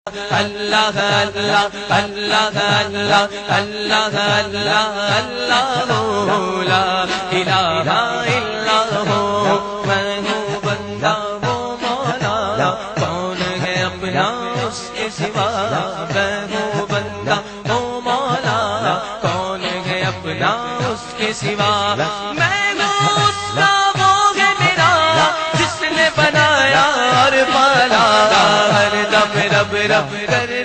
अल्लाह अल्लाह अल्लाह अल्लाह अल्लाह अल्लाह अल्लाह ला इलाहा इल्लल्लाह मैं हूँ बंदा वो मौला कौन है अपना उसके सिवा मैं हूँ बंदा वो मौला कौन है अपना उसके सिवा मैं हूँ उसका वो है मेरा जिसने बनाया और पाला हर दम रब रब कर